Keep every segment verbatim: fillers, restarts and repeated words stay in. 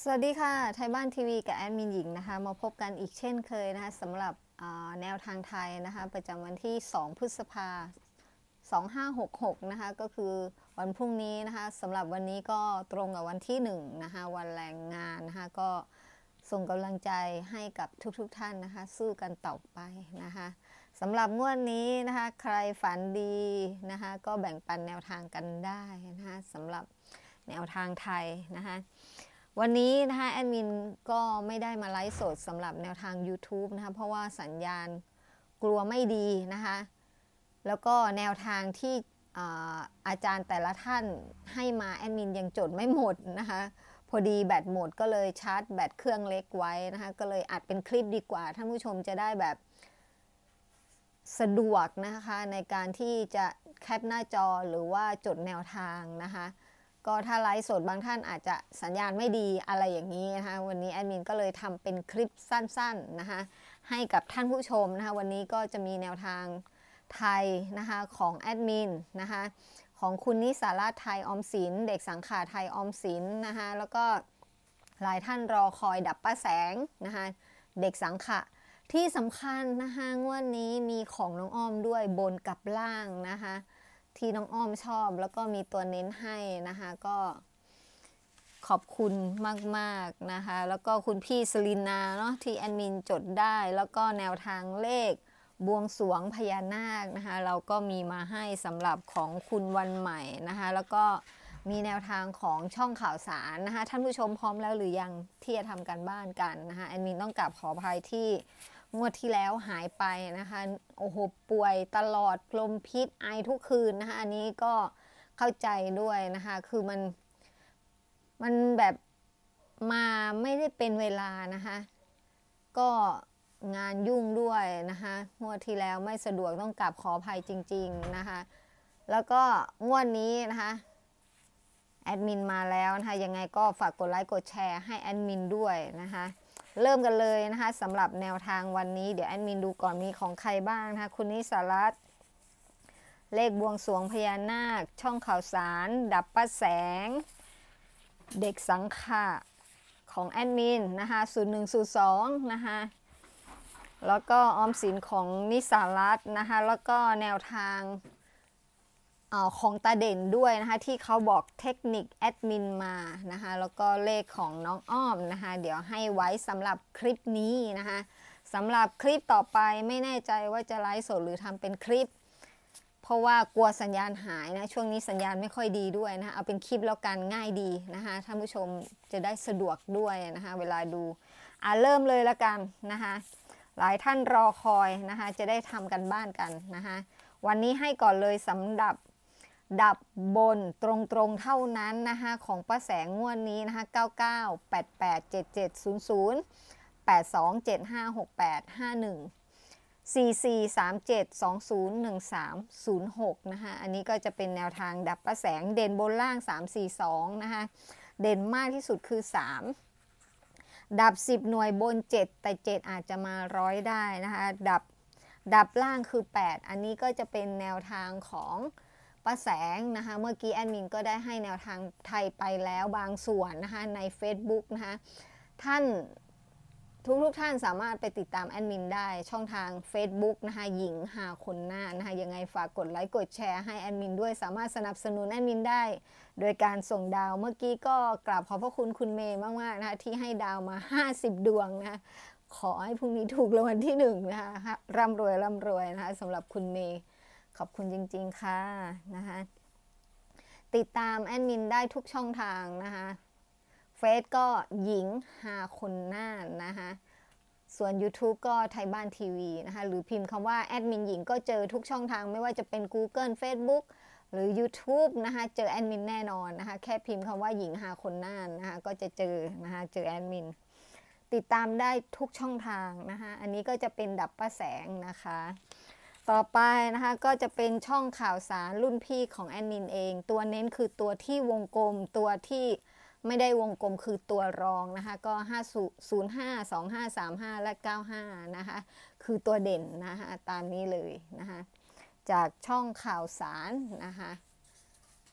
สวัสดีค่ะไทยบ้านทีวีกับแอดมินหญิงนะคะมาพบกันอีกเช่นเคยนะคะสำหรับแนวทางไทยนะคะประจำวันที่สองพฤษภาคมสองห้าหกหกนะคะก็คือวันพรุ่งนี้นะคะสำหรับวันนี้ก็ตรงกับวันที่หนึ่งนะคะวันแรงงานนะคะก็ส่งกำลังใจให้กับทุกๆ ท, ท่านนะคะสู้กันต่อไปนะคะสำหรับงวดนี้นะคะใครฝันดีนะคะก็แบ่งปันแนวทางกันได้นะคะสำหรับแนวทางไทยนะคะวันนี้นะคะแอดมินก็ไม่ได้มาไลฟ์สดสำหรับแนวทาง YouTube นะคะเพราะว่าสัญญาณกลัวไม่ดีนะคะแล้วก็แนวทางที่ อา, อาจารย์แต่ละท่านให้มาแอดมินยังจดไม่หมดนะคะพอดีแบตหมดก็เลยชาร์จแบตเครื่องเล็กไว้นะคะก็เลยอัดเป็นคลิปดีกว่าท่านผู้ชมจะได้แบบสะดวกนะคะในการที่จะแคปหน้าจอหรือว่าจดแนวทางนะคะก็ถ้าไลฟ์สดบางท่านอาจจะสัญญาณไม่ดีอะไรอย่างนี้นะคะวันนี้แอดมินก็เลยทำเป็นคลิปสั้นๆนะคะให้กับท่านผู้ชมนะคะวันนี้ก็จะมีแนวทางไทยนะคะของแอดมินนะคะของคุณนิสารัตน์ไทยออมสินเด็กสังขาไทยออมสินนะคะแล้วก็หลายท่านรอคอยดับป้าแสงนะคะเด็กสังขะที่สำคัญนะคะงวดนี้มีของน้องอ้อมด้วยบนกับล่างนะคะที่น้องอ้อมชอบแล้วก็มีตัวเน้นให้นะคะก็ขอบคุณมากๆนะคะแล้วก็คุณพี่สลินาเนาะที่แอดมินจดได้แล้วก็แนวทางเลขบวงสรวงพญานาคนะคะเราก็มีมาให้สำหรับของคุณวันใหม่นะคะแล้วก็มีแนวทางของช่องข่าวสารนะคะท่านผู้ชมพร้อมแล้วหรือยังที่จะทำการบ้านกันนะคะแอดมินต้องกราบขออภัยที่งวดที่แล้วหายไปนะคะโอ้โหป่วยตลอดลมพิษไอทุกคืนนะคะอันนี้ก็เข้าใจด้วยนะคะคือมันมันแบบมาไม่ได้เป็นเวลานะคะก็งานยุ่งด้วยนะคะงวดที่แล้วไม่สะดวกต้องกราบขออภัยจริงๆนะคะแล้วก็งวดนี้นะคะแอดมินมาแล้วนะคะยังไงก็ฝากกดไลค์กดแชร์ให้แอดมินด้วยนะคะเริ่มกันเลยนะคะสำหรับแนวทางวันนี้เดี๋ยวแอดมินดูก่อนมีของใครบ้างนะคะคุณนิสารัตน์เลขบวงสรวงพญานาคช่องข่าวสารดับป้าแสงเด็กสังขะของแอดมินนะคะศูนย์หนึ่งศูนย์สองนะคะแล้วก็ออมสินของนิสารัตน์นะคะแล้วก็แนวทางของตาเด่นด้วยนะคะที่เขาบอกเทคนิคแอดมินมานะคะแล้วก็เลขของน้องอ้อมนะคะเดี๋ยวให้ไว้สำหรับคลิปนี้นะคะสำหรับคลิปต่อไปไม่แน่ใจว่าจะไลฟ์สดหรือทำเป็นคลิปเพราะว่ากลัวสัญญาณหายนะช่วงนี้สัญญาณไม่ค่อยดีด้วยนะคะเอาเป็นคลิปแล้วกันง่ายดีนะคะท่านผู้ชมจะได้สะดวกด้วยนะคะเวลาดูอ่ะเริ่มเลยละกันนะคะหลายท่านรอคอยนะคะจะได้ทำกันบ้านกันนะคะวันนี้ให้ก่อนเลยสำหรับดับบนตรงๆเท่านั้นนะคะของป้าแสงงวดนี้นะคะเก้าเก้า แปดแปด เจ็ดเจ็ด ศูนย์ ศูนย์ แปดสอง เจ็ดห้า หกแปด ห้าหนึ่ง สี่ สี่ สาม เจ็ด สอง ศูนย์ หนึ่ง สาม ศูนย์ หกนะคะอันนี้ก็จะเป็นแนวทางดับป้าแสงเด่นบนล่างสาม สี่ สองนะคะเด่นมากที่สุดคือสามดับสิบหน่วยบนเจ็ดแต่เจ็ดอาจจะมาร้อยได้นะคะดับดับล่างคือแปดอันนี้ก็จะเป็นแนวทางของป้าแสงนะคะเมื่อกี้แอดมินก็ได้ให้แนวทางไทยไปแล้วบางส่วนนะคะใน Facebook นะคะท่านทุกทุกท่านสามารถไปติดตามแอดมินได้ช่องทาง Facebook นะคะหญิงหาคนหน้านะคะยังไงฝากกดไลค์กดแชร์ให้แอดมินด้วยสามารถสนับสนุนแอดมินได้โดยการส่งดาวเมื่อกี้ก็กราบขอบพระคุณคุณเมย์มากๆนะคะที่ให้ดาวมาห้าสิบดวงนะคะขอให้พรุ่งนี้ถูกรางวัลที่หนึ่งนะคะร่ำรวยร่ำรวยนะคะสำหรับคุณเมย์ขอบคุณจริงๆค่ะนะคะติดตามแอดมินได้ทุกช่องทางนะคะเฟซก็หญิงหาคนหน้านะคะส่วน YouTube ก็ไทยบ้านทีวีนะคะหรือพิมพ์คำว่าแอดมินหญิงก็เจอทุกช่องทางไม่ว่าจะเป็น Google Facebook หรือ YouTube นะคะเจอแอดมินแน่นอนนะคะแค่พิมพ์คำว่าหญิงหาคนหน้านะคะก็จะเจอนะคะเจอแอดมินติดตามได้ทุกช่องทางนะคะอันนี้ก็จะเป็นดับป้าแสงนะคะต่อไปนะคะก็จะเป็นช่องข่าวสารรุ่นพี่ของแอดมินเองตัวเน้นคือตัวที่วงกลมตัวที่ไม่ได้วงกลมคือตัวรองนะคะก็ห้า ศูนย์ ห้า สอง ห้า สาม ห้าและเก้าห้านะคะคือตัวเด่นนะคะตามนี้เลยนะคะจากช่องข่าวสารนะคะ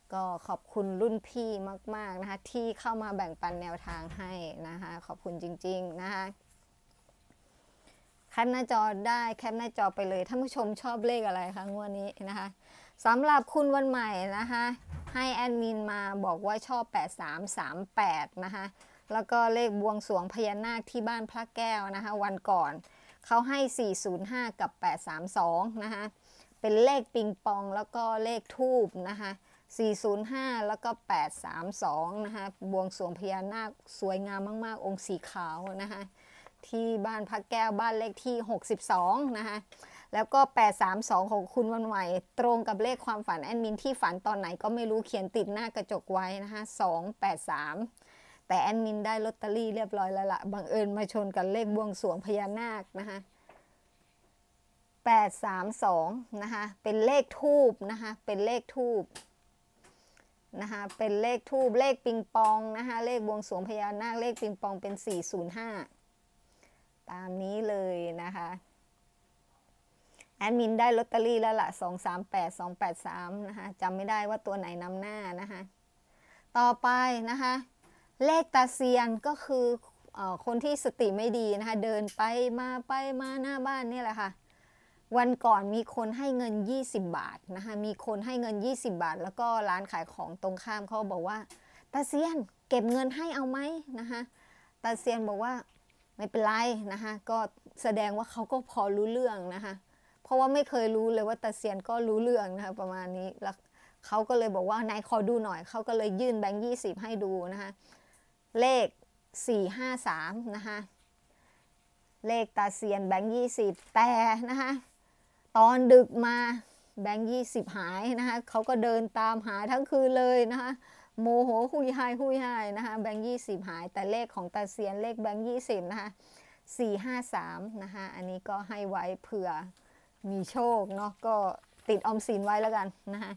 ก็ขอบคุณรุ่นพี่มากๆนะคะที่เข้ามาแบ่งปันแนวทางให้นะคะขอบคุณจริงๆนะคะแคปหน้าจอได้แคปหน้าจอไปเลยท่านผู้ชมชอบเลขอะไรคะงวดนี้นะคะสำหรับคุณวันใหม่นะคะให้แอดมินมาบอกว่าชอบแปดสามสามแปดนะคะแล้วก็เลขบวงสรวงพญานาคที่บ้านพระแก้วนะคะวันก่อนเขาให้สี่ศูนย์ห้ากับแปดสามสองนะคะเป็นเลขปิงปองแล้วก็เลขทูบนะคะสี่ศูนย์ห้าแล้วก็แปดสามสองนะคะบวงสรวงพญานาคสวยงามมากๆองค์สีขาวนะคะที่บ้านพระแก้วบ้านเลขที่หกสิบสองนะคะแล้วก็แปดสามสองของคุณวันใหม่ตรงกับเลขความฝันแอดมินที่ฝันตอนไหนก็ไม่รู้เขียนติดหน้ากระจกไว้นะคะสองแปดสามแต่แอดมินได้ลอตเตอรี่เรียบร้อยแล้วละบังเอิญมาชนกับเลขบวงสรวงพญานาคนะคะแปดสามสองนะคะเป็นเลขทูบนะคะเป็นเลขทูบนะคะเป็นเลขทูบเลขปิงปองนะคะเลขบวงสรวงพญานาคเลขปิงปองเป็นสี่ศูนย์ห้าตามนี้เลยนะคะแอดมินได้ลอตเตอรี่แล้วละสองสามแปด สองแปดสามนะคะจำไม่ได้ว่าตัวไหนนำหน้านะคะต่อไปนะคะเลขตาเซียนก็คือเอ่อคนที่สติไม่ดีนะคะเดินไปมาไปมาหน้าบ้านนี่แหละค่ะวันก่อนมีคนให้เงินยี่สิบบาทนะคะมีคนให้เงินยี่สิบบาทแล้วก็ร้านขายของตรงข้ามเขาบอกว่าตาเซียนเก็บเงินให้เอาไหมนะคะตาเซียนบอกว่าไม่เป็นไรนะคะก็แสดงว่าเขาก็พอรู้เรื่องนะคะเพราะว่าไม่เคยรู้เลยว่าตาเซียนก็รู้เรื่องนะคะประมาณนี้แล้วเขาก็เลยบอกว่านายขอดูหน่อยเขาก็เลยยื่นแบงค์ยี่สิบให้ดูนะคะเลขสี่ห้าสามนะคะเลขตาเซียนแบงค์ยี่สิบแต่นะคะตอนดึกมาแบงค์ยี่สิบหายนะคะเขาก็เดินตามหาทั้งคืนเลยนะคะโมโหหุยหายหุยหายนะคะแบงค์ยี่สิบหายแต่เลขของตาเซียนเลขแบงค์ยี่สิบนะคะสี่ห้าสามนะคะอันนี้ก็ให้ไว้เผื่อมีโชคเนาะก็ติดออมสินไว้แล้วกันนะคะ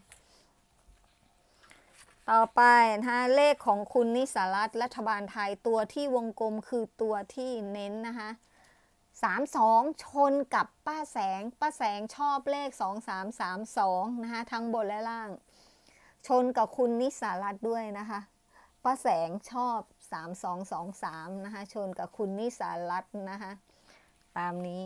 ต่อไปนะคะเลขของคุณนิสารัตน์รัฐบาลไทยตัวที่วงกลมคือตัวที่เน้นนะคะสามสองชนกับป้าแสงป้าแสงชอบเลขสองสามสามสองนะคะทั้งบนและล่างชนกับคุณนิสารัตน์ด้วยนะคะป้าแสงชอบสามสองสองสามนะคะชนกับคุณนิสารัตน์นะคะตามนี้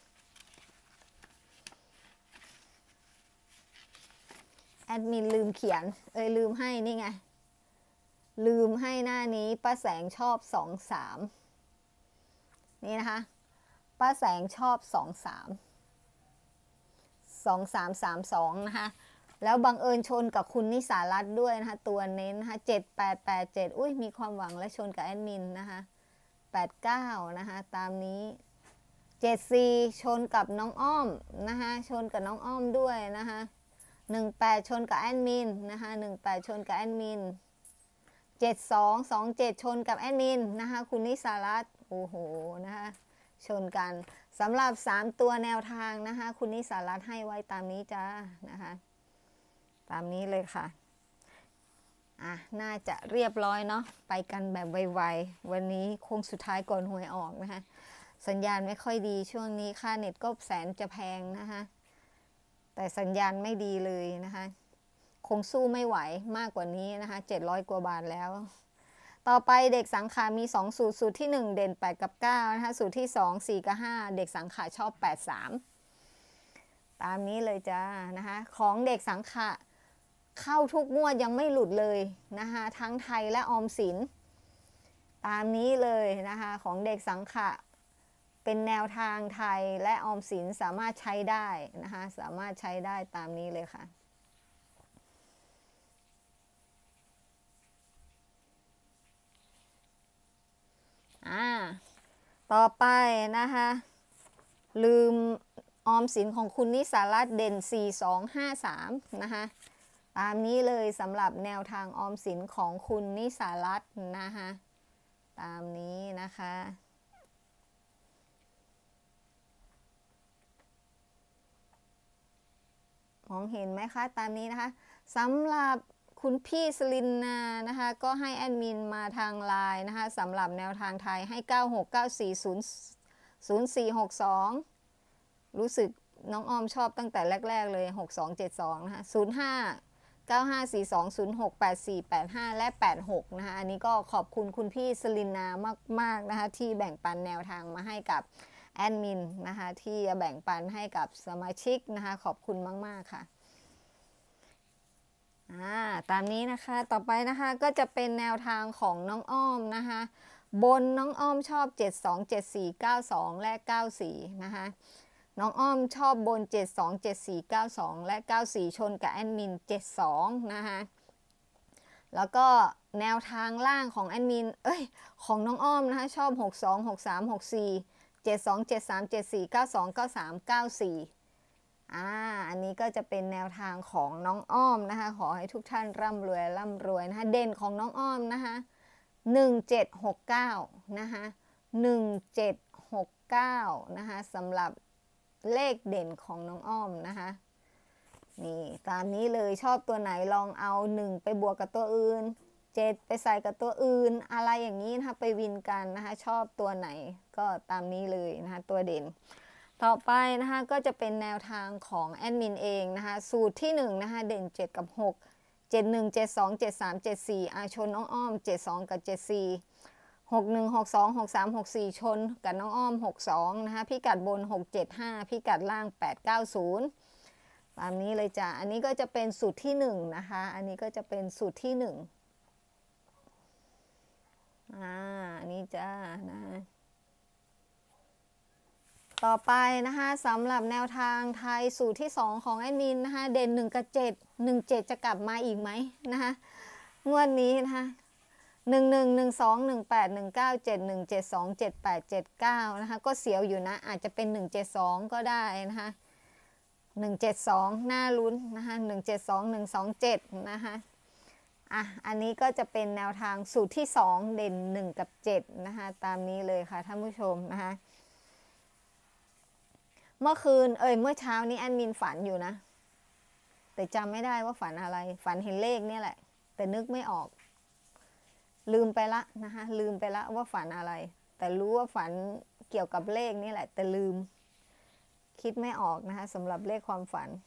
แอดมินลืมเขียนเอ้ยลืมให้นี่ไงลืมให้หน้านี้ป้าแสงชอบสองสามนี่นะคะป้าแสงชอบสองสามสองสามสามสองนะคะแล้วบังเอิญชนกับคุณนิสารัตน์ด้วยนะคะตัวเน้นนะคะเจ็ดแปดแปดเจ็ดอุ้ยมีความหวังและชนกับแอดมินนะคะแปดเก้านะคะตามนี้เจ็ดสี่ชนกับน้องอ้อมนะคะชนกับน้องอ้อมด้วยนะคะหนึ่งแปดชนกับแอดมินนะคะหนึ่งแปดชนกับแอดมินเจ็ดสองสองเจ็ดชนกับแอดมินนะคะคุณนิสารัตน์โอ้โหนะคะชนกันสำหรับสามตัวแนวทางนะคะคุณนิสารัตน์ให้ไว้ตามนี้จ้านะคะตามนี้เลยค่ะอ่ะน่าจะเรียบร้อยเนาะไปกันแบบไวๆวันนี้คงสุดท้ายก่อนหวยออกนะคะสัญญาณไม่ค่อยดีช่วงนี้ค่าเน็ตก็แสนจะแพงนะคะแต่สัญญาณไม่ดีเลยนะคะคงสู้ไม่ไหวมากกว่านี้นะคะเจ็ดร้อยกว่าบาทแล้วต่อไปเด็กสังขามีสองสูตรสูตรที่หนึ่งเด่นแปดกับเก้านะคะสูตรที่สอง สี่กับห้าเด็กสังขาชอบแปด สามตามนี้เลยจ้านะคะของเด็กสังขาเข้าทุกงวดยังไม่หลุดเลยนะคะทั้งไทยและออมสินตามนี้เลยนะคะของเด็กสังขาเป็นแนวทางไทยและออมสินสามารถใช้ได้นะคะสามารถใช้ได้ตามนี้เลยค่ะอ่าต่อไปนะคะลืมออมสินของคุณนิสารัตน์เด่นสี่ สอง ห้า สามนะคะตามนี้เลยสำหรับแนวทางออมสินของคุณนิสารัตน์นะคะตามนี้นะคะมองเห็นไหมคะตามนี้นะคะสำหรับคุณพี่สลินนานะคะก็ให้แอดมินมาทางไลน์นะคะสำหรับแนวทางไทยให้เก้าหก เก้าสี่ ศูนย์ ศูนย์ สี่ หก สองรู้สึกน้องออมชอบตั้งแต่แรกๆเลยหกสองเจ็ดสองนะคะศูนย์ห้าเก้าห้าสี่สองศูนย์หกแปดสี่แปดห้าและแปดหกนะคะอันนี้ก็ขอบคุณคุณพี่สลินนามากๆนะคะที่แบ่งปันแนวทางมาให้กับแอดมินนะคะที่จะแบ่งปันให้กับสมาชิกนะคะขอบคุณมากๆค่ะอ่าตามนี้นะคะต่อไปนะคะก็จะเป็นแนวทางของน้องอ้อมนะคะบนน้องอ้อมชอบเจ็ดสอง เจ็ดสี่ เก้าสองและเก้าสี่นะคะน้องอ้อมชอบบนเจ็ดสอง เจ็ดสี่ เก้าสองและเก้าสี่ชนกับแอดมินเจ็ดสองนะคะแล้วก็แนวทางล่างของแอดมินเอ้ยของน้องอ้อมนะคะชอบหกสอง หกสาม หกสี่ เจ็ดสอง เจ็ดสาม เจ็ดสี่ เก้าสอง เก้าสาม เก้าสี่อ่าอันนี้ก็จะเป็นแนวทางของน้องอ้อมนะคะขอให้ทุกท่านร่ำรวยร่ำรวยนะคะเด่นของน้องอ้อมนะคะหนึ่งเจ็ดหกเก้านะคะหนึ่งเจ็ดหกเก้านะคะสำหรับเลขเด่นของน้องอ้อมนะคะนี่ตามนี้เลยชอบตัวไหนลองเอาหนึ่งไปบวกกับตัวอื่นเจ็ดไปใส่กับตัวอื่นอะไรอย่างนี้นะคะไปวินกันนะคะชอบตัวไหนก็ตามนี้เลยนะคะตัวเด่นต่อไปนะคะก็จะเป็นแนวทางของแอดมินเองนะคะสูตรที่หนึ่งนะคะเด่นเจ็ดกับหก เจ็ดหนึ่ง เจ็ดสอง เจ็ดสาม เจ็ดสี่อาชนน้องอ้อมเจ็ดสองกับเจ็ดสี่ หกหนึ่ง หกสอง หกสาม หกสี่ชนกับน้องอ้อมหกสองนะคะพิกัดบนหกเจ็ดห้าพิกัดล่างแปดเก้าศูนย์ตามนี้เลยจ้ะอันนี้ก็จะเป็นสูตรที่หนึ่งนะคะอันนี้ก็จะเป็นสูตรที่หนึ่งอ่าอันนี้จ้านะต่อไปนะคะสำหรับแนวทางไทยสูตรที่สองของแอดมินนะคะเด่นหนึ่งกับเจ็ด หนึ่งเจ็ดจะกลับมาอีกไหมนะคะงวดนี้นะคะหนึ่งหนึ่ง หนึ่งสอง หนึ่งแปด หนึ่งเก้า เจ็ดหนึ่ง เจ็ดสอง เจ็ดแปด เจ็ดเก้านะคะก็เสียวอยู่นะอาจจะเป็นหนึ่งเจ็ดสองก็ได้นะคะหนึ่งเจ็ดสองน่าลุ้นนะคะหนึ่งเจ็ดสอง หนึ่งสองเจ็ดนะคะอ่ะอันนี้ก็จะเป็นแนวทางสูตรที่สองเด่นหนึ่งกับเจ็ดนะคะตามนี้เลยค่ะท่านผู้ชมนะคะเมื่อคืนเอ้ยเมื่อเช้านี้แอดมินฝันอยู่นะแต่จำไม่ได้ว่าฝันอะไรฝันเห็นเลขนี่แหละแต่นึกไม่ออกลืมไปละนะคะลืมไปละว่าฝันอะไรแต่รู้ว่าฝันเกี่ยวกับเลขนี่แหละแต่ลืมคิดไม่ออกนะคะสำหรับเลขความฝัน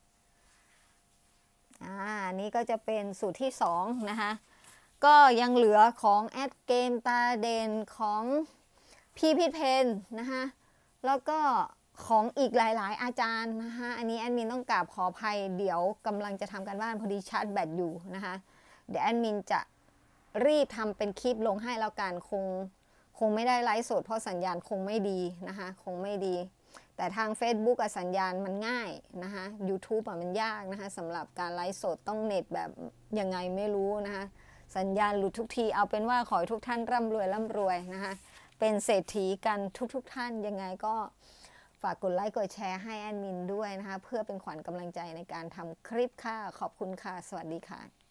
อ่านี่ก็จะเป็นสูตรที่สองนะคะก็ยังเหลือของแอดเกมตาเด่นของพี่พิเพนนะคะแล้วก็ของอีกหลายๆอาจารย์นะคะอันนี้แอดมินต้องกราบขออภัยเดี๋ยวกำลังจะทำการบ้านพอดีชาร์จแบตอยู่นะคะเดี๋ยวแอดมินจะรีบทำเป็นคลิปลงให้แล้วกันคงคงไม่ได้ไลฟ์สดเพราะสัญญาณคงไม่ดีนะคะคงไม่ดีแต่ทาง Facebook สัญญาณมันง่ายนะคะ YouTube อ่ะมันยากนะคะสำหรับการไลฟ์สดต้องเน็ตแบบยังไงไม่รู้นะคะสัญญาณหลุดทุกทีเอาเป็นว่าขอให้ทุกท่านร่ำรวยร่ำรวยนะคะเป็นเศรษฐีกันทุกๆท่านยังไงก็ฝากกดไลค์กดแชร์ให้แอดมินด้วยนะคะเพื่อเป็นขวัญกำลังใจในการทำคลิปค่ะขอบคุณค่ะสวัสดีค่ะ